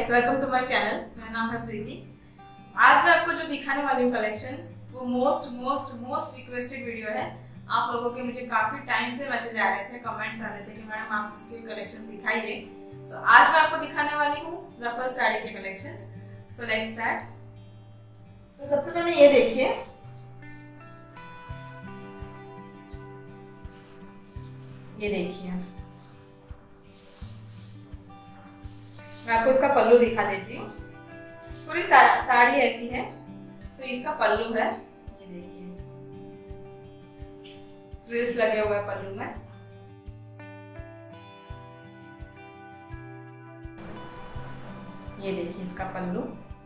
Welcome to my channel. मेरा नाम है प्रीति। आज मैं आपको जो दिखाने वाली हूँ कलेक्शंस, वो मोस्ट रिक्वेस्टेड वीडियो है। आप लोगों के मुझे काफी टाइम से मैसेज आ रहे थे, कमेंट्स आ रहे थे कि मैडम आप इसके कलेक्शंस दिखाइए। सो आज मैं आपको दिखाने वाली हूँ रफल साड़ी के कलेक्शंस। So let's start. तो सबसे पहले ये देखिए, ये देखिए, मैं आपको इसका पल्लू दिखा देती हूँ। पूरी साड़ी ऐसी है। सो इसका पल्लू है, ये देखिए, फ्रिल्स लगे हुए हैं पल्लू में। ये देखिए इसका पल्लू।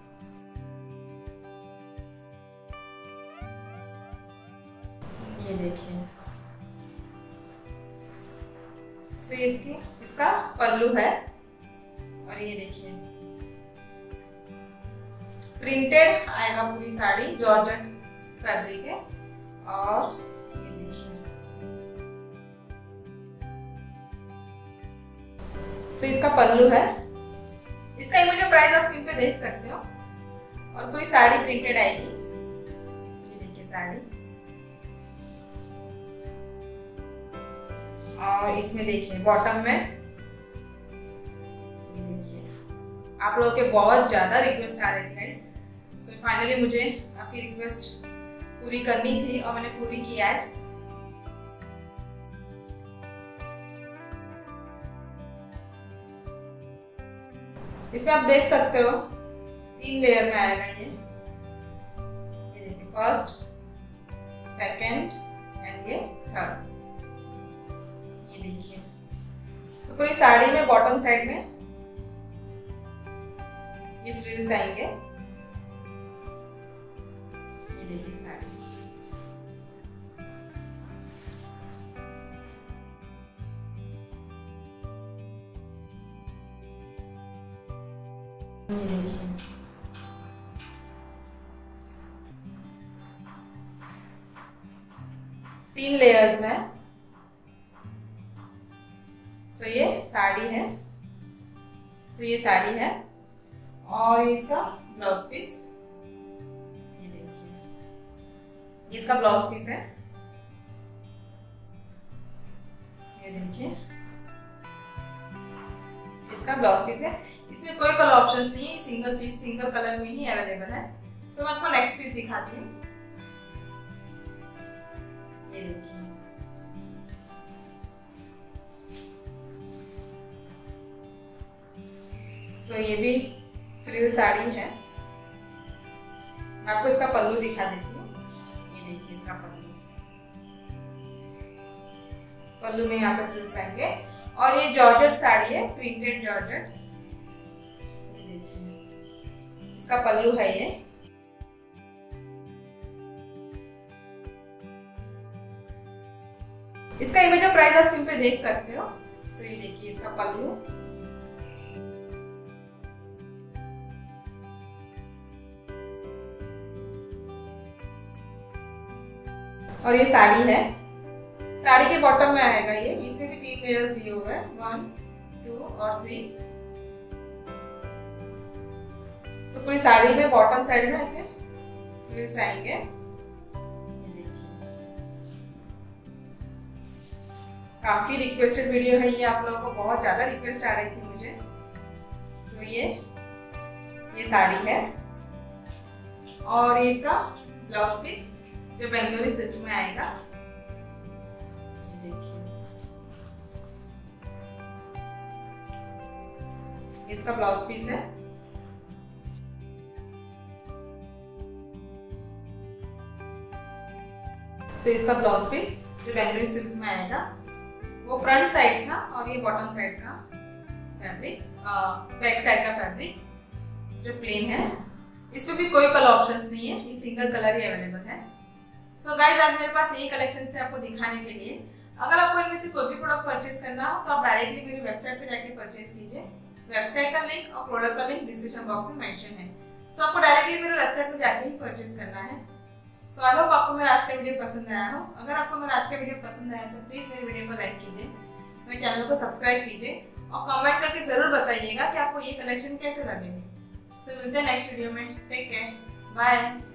ये देखिए, सो इसका पल्लू है। और ये देखिए प्रिंटेड आएगा पूरी साड़ी, जॉर्जेट फैब्रिक है। और ये देखिए, सो इसका पल्लू है। इसका इमेज और प्राइस आप स्क्रीन पे देख सकते हो। और पूरी साड़ी प्रिंटेड आएगी। ये देखिए साड़ी। और इसमें देखिए बॉटम में, आप लोगों के बहुत ज्यादा रिक्वेस्ट आ रहे थे गाइस। सो फाइनली मुझे आपकी रिक्वेस्ट पूरी करनी थी और मैंने पूरी की आज। इसमें आप देख सकते हो 3 लेयर में आएगा ये देखिए, फर्स्ट, सेकंड एंड ये थर्ड। ये देखिए, तो पूरी साड़ी में बॉटम साइड में ये फ्रिल्स आएंगे। ये देखिए साड़ी। ये देखिए, तीन लेयर्स में। सो ये साड़ी है। सो ये साड़ी है और इसका ब्लाउज पीस। ये देखिए, इसका ब्लाउज पीस है। ये देखिए, इसका ब्लाउज पीस है। इसमें कोई कलर ऑप्शंस नहीं है, सिंगल पीस सिंगल कलर में ही अवेलेबल है। सो मैं आपको नेक्स्ट पीस दिखाती हूँ। ये देखिए, सो ये भी फ्रिल साड़ी है। मैं आपको इसका पल्लू दिखा देती हूँ। ये देखिए इसका पल्लू में यहाँ पे फ्रिल्स आएंगे। और ये जॉर्जेट साड़ी है, प्रिंटेड जॉर्जेट। ये देखिए, इसका पल्लू है ये। इसका इमेज और प्राइस आप स्क्रीन पे देख सकते हो। सो ये देखिए इसका पल्लू। और ये साड़ी है। साड़ी के बॉटम में आएगा ये। इसमें भी 3 लेयर्स दिए हुए हैं, 1, 2 और 3। सो पूरी साड़ी में बॉटम साइड में ऐसे फ्रिल्स आएंगे। ये देखिए, काफी रिक्वेस्टेड वीडियो है ये। आप लोगों को बहुत ज्यादा रिक्वेस्ट आ रही थी मुझे। सो ये साड़ी है। और ये इसका ब्लाउज पीस जो बेंगलोरी सिल्क में आएगा। ये देखिए, इसका ब्लाउज पीस है। तो इसका ब्लाउज पीस जो बेंगलोरी सिल्क में आएगा, वो फ्रंट साइड था और ये बॉटम साइड का फैब्रिक, बैक साइड का फैब्रिक जो प्लेन है। इसमें भी कोई कलर ऑप्शंस नहीं है, ये सिंगल कलर ही अवेलेबल है। सो गाइज, आज मेरे पास यही कलेक्शंस थे आपको दिखाने के लिए। अगर आपको इनमें से कोई भी प्रोडक्ट परचेस करना हो तो आप डायरेक्टली मेरी वेबसाइट पे जाके परचेस कीजिए। वेबसाइट का लिंक और प्रोडक्ट का लिंक डिस्क्रिप्शन बॉक्स में मेंशन है। सो आपको डायरेक्टली मेरे वेबसाइट पे जाके ही परचेस करना है। सो आई होप आपको मेरा आज का वीडियो पसंद आया हो। अगर आपको मेरा आज का वीडियो पसंद आया तो प्लीज मेरे वीडियो को लाइक कीजिए, मेरे चैनल को सब्सक्राइब कीजिए और कमेंट करके जरूर बताइएगा कि आपको ये कलेक्शन कैसे लगे। तो मिलते हैं नेक्स्ट वीडियो में। Take care, bye.